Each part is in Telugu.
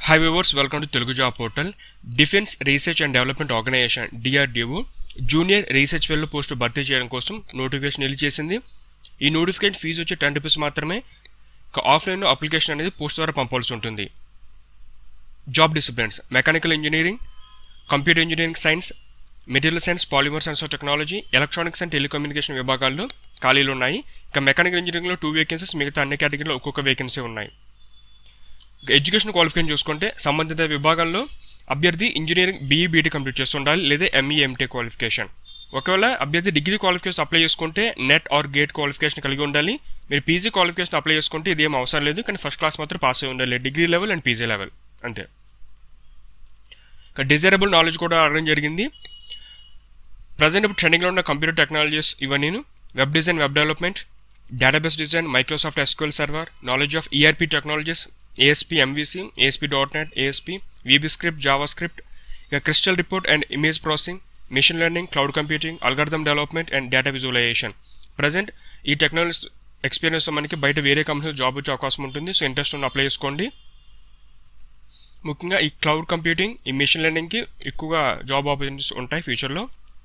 Hi viewers, welcome to Telugu Job Portal. Defense Research and Development Organization DRDO Junior Research Fellow post భర్తీ చేయడం కోసం నోటిఫికేషన్ రిలీజ్ చేసింది. ఈ నోటిఫికేషన్ ఫీజు వచ్చి 10 రూపీస్ మాత్రమే. ఆఫ్లైన్ అప్లికేషన్ అనేది పోస్ట్ ద్వారా పంపాల్సి ఉంటుంది. Job disciplines mechanical engineering, computer engineering science, material science, polymers and technology, electronics and telecommunication విభాగాల్లో ఖాళీలు ఉన్నాయి. ఇక మెకానికల్ ఇంజనీరింగ్లో 2 వేకెన్సీస్, మిగతా అన్ని కేటగిరీలో ఒక్కొక్క వేకెన్సీ ఉన్నాయి. ఎడ్యుకేషన్ క్వాలిఫికేషన్ చూసుకుంటే సంబంధిత విభాగంలో అభ్యర్థి ఇంజనీరింగ్ BE BT కంప్లీట్ చేసి ఉండాలి, లేదా ME MTech క్వాలిఫికేషన్. ఒకవేళ అభ్యర్థి డిగ్రీ క్వాలిఫికేషన్ అప్లై చేసుకుంటే నెట్ ఆర్ గేట్ క్వాలిఫికేషన్ కలిగి ఉండాలి. మీరు PG క్వాలిఫికేషన్ అప్లై చేసుకుంటే ఇదేం అవసరం లేదు, కానీ ఫస్ట్ క్లాస్ మాత్రం పాస్ అయి ఉండాలి, degree level and PG level అంతే. డిజైరబుల్ నాలెడ్జ్ కూడా అడగడం జరిగింది. ప్రజెంట్ ఇప్పుడు ట్రెండింగ్లో ఉన్న కంప్యూటర్ టెక్నాలజీస్ ఇవన్నీ web design, web development, database design, Microsoft SQL server, knowledge of ERP technologies, ASP MVC, ASP.NET, ASP, VBScript, JavaScript, crystal report and image processing, machine learning, cloud computing, algorithm development and data visualization. Present ఈ టెక్నాలజీ ఎక్స్పీరియన్స్ మనకి బయట వేరే కంపెనీలో జాబ్ వచ్చే అవకాశం ఉంటుంది. సో ఇంట్రెస్ట్ ఉన్న అప్లై చేసుకోండి. ముఖ్యంగా ఈ క్లౌడ్ కంప్యూటింగ్, ఈ మెషిన్ లెర్నింగ్కి ఎక్కువగా జాబ్ ఆపర్చునిటీస్ ఉంటాయి ఫ్యూచర్లో.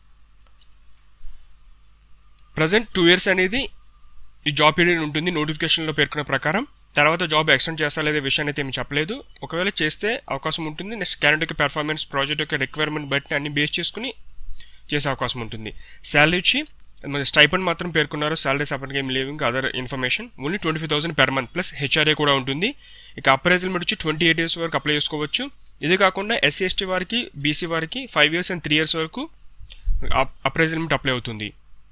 ప్రజెంట్ 2 years అనేది ఈ జాబ్ పీరియడ్ ఉంటుంది నోటిఫికేషన్లో పేర్కొన్న ప్రకారం. తర్వాత జాబ్ ఎక్స్టెండ్ చేస్తా లేదా విషయాన్ని అయితే ఏమి చెప్పలేదు. ఒకవేళ చేస్తే అవకాశం ఉంటుంది. నెక్స్ట్ క్యాండిడేట్ యొక్క పెర్ఫార్మెన్స్, ప్రాజెక్ట్ యొక్క రిక్వైర్మెంట్ బట్టి అన్ని బేస్ చేసుకుని చేసే అవకాశం ఉంటుంది. శాలరీ ఇచ్చి మరి స్టైపెండ్ మాత్రం పేర్కొన్నారు. శాలరీ సపరేట్గా ఏం లేవు. ఇంకా other information only 25,000 per month plus HRA కూడా ఉంటుంది. ఇక అప్రైజల్మెంట్ వచ్చి 28 years వరకు అప్లై చేసుకోవచ్చు. ఇది కాకుండా SC ST వారికి, BC వారికి 5 years and 3 years వరకు అప్రైజల్మెంట్ అప్లై అవుతుంది.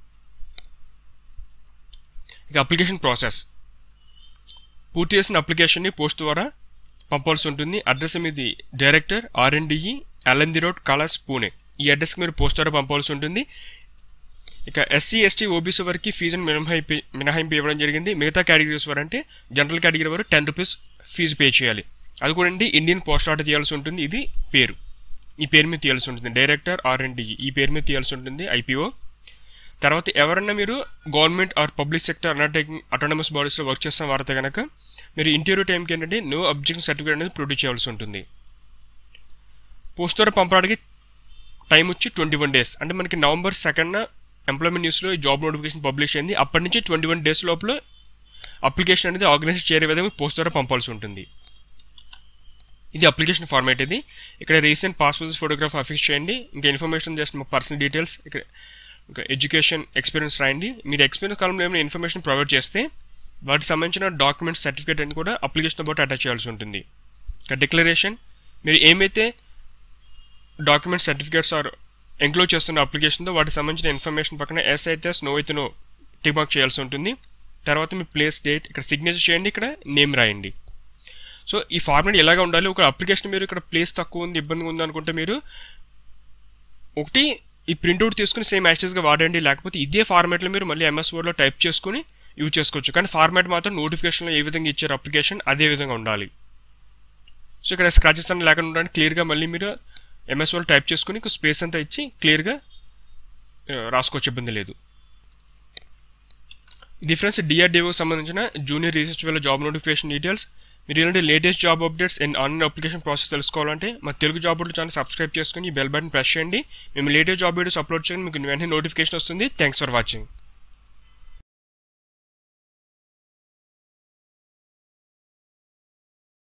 ఇక అప్లికేషన్ ప్రాసెస్, పూర్తి చేసిన అప్లికేషన్ని పోస్ట్ ద్వారా పంపాల్సి ఉంటుంది. అడ్రస్ మీది director RNDE LND road, Kalas, Pune. ఈ అడ్రస్కి మీరు పోస్ట్ ద్వారా పంపాల్సి ఉంటుంది. ఇక SC ST OBC వరకు ఫీజును మినహాయింపు ఇవ్వడం జరిగింది. మిగతా కేటగిరీస్ వారు అంటే జనరల్ కేటగిరీ వారు 10 రూపీస్ ఫీజు పే చేయాలి. అది కూడా ఇండియన్ పోస్ట్ ఆర్డర్ తీయాల్సి ఉంటుంది. ఇది పేరు, ఈ పేరు మీద తీయాల్సి ఉంటుంది. డైరెక్టర్ RNDE ఈ పేరు మీద తీయాల్సి ఉంటుంది, IPO. తర్వాత ఎవరన్నా మీరు government or public sector undertaking autonomous బాడీస్లో వర్క్ చేస్తున్న వారితో కనుక మీరు ఇంటర్వ్యూ టైంకి ఏంటంటే నో అబ్జెక్షన్ సర్టిఫికేట్ అనేది ప్రొడ్యూస్ చేయాల్సి ఉంటుంది. పోస్ట్ ద్వారా పంపడానికి టైం వచ్చి 21 days. అంటే మనకి November 2nd ఎంప్లాయ్మెంట్ న్యూస్లో ఈ జాబ్ నోటిఫికేషన్ పబ్లిష్ అయింది. అప్పటి నుంచి 21 days లోపల అప్లికేషన్ అనేది ఆర్గనైజ్ చేరే విధంగా పోస్ట్ ద్వారా పంపాల్సి ఉంటుంది. ఇది అప్లికేషన్ ఫార్మాట్. ఇది ఇక్కడ రీసెంట్ పాస్పోర్ట్ ఫోటోగ్రాఫ్ అఫిక్స్ చేయండి. ఇంకా ఇన్ఫర్మేషన్ జస్ట్ మా పర్సనల్ డీటెయిల్స్, ఇక్కడ ఎడ్యుకేషన్ ఎక్స్పీరియన్స్ రాయండి. మీరు ఎక్స్పీరియన్స్ కాలంలో ఏమైనా ఇన్ఫర్మేషన్ ప్రొవైడ్ చేస్తే వాటికి సంబంధించిన డాక్యుమెంట్స్, సర్టిఫికేట్ అని కూడా అప్లికేషన్ పాటు అటాచ్ చేయాల్సి ఉంటుంది. ఇక డిక్లరేషన్, మీరు ఏమైతే డాక్యుమెంట్స్, సర్టిఫికేట్స్ ఆర్ ఎంక్లోజ్ చేస్తున్న అప్లికేషన్తో వాటికి సంబంధించిన ఇన్ఫర్మేషన్ పక్కన ఎస్ అయితే ఎస్, నో అయితే నో టిక్ మార్క్ చేయాల్సి ఉంటుంది. తర్వాత మీ ప్లేస్, డేట్, ఇక్కడ సిగ్నేచర్ చేయండి, ఇక్కడ నేమ్ రాయండి. సో ఈ ఫార్మాట్ ఎలాగా ఉండాలి? ఒక అప్లికేషన్ మీరు ఇక్కడ ప్లేస్ తక్కువ ఉంది, ఇబ్బందిగా ఉంది అనుకుంటే మీరు ఒకటి ఈ ప్రింట్అవుట్ తీసుకుని సేమ్ యాక్సెస్గా వాడండి. లేకపోతే ఇదే ఫార్మాట్లో మీరు మళ్ళీ MS Wordలో టైప్ చేసుకుని యూజ్ చేసుకోవచ్చు. కానీ ఫార్మాట్ మాత్రం నోటిఫికేషన్లో ఏ విధంగా ఇచ్చారు అప్లికేషన్ అదే విధంగా ఉండాలి. సో ఇక్కడ స్క్రాచెస్ అని లేకుండా ఉండడానికి క్లియర్గా మళ్ళీ మీరు MS Word టైప్ చేసుకుని స్పేస్ అంతా ఇచ్చి క్లియర్గా రాసుకోవచ్చు, ఇబ్బంది లేదు. డిఫరెన్స్ DRDOకి సంబంధించిన జూనియర్ రీసెర్చ్ వల్ల జాబ్ నోటిఫికేషన్ డీటెయిల్స్. మీరు ఇలాంటి latest job updates and online application process తెలుసుకోవాలంటే మా Telugu job portal channel subscribe చేసుకుని బెల్ బటన్ ప్రెస్ చేయండి. మేము లేటెస్ట్ జాబ్ వీడియోస్ అప్లోడ్ చేయండి, మీకు వెంటనే నోటిఫికేషన్ వస్తుంది. Thanks for watching.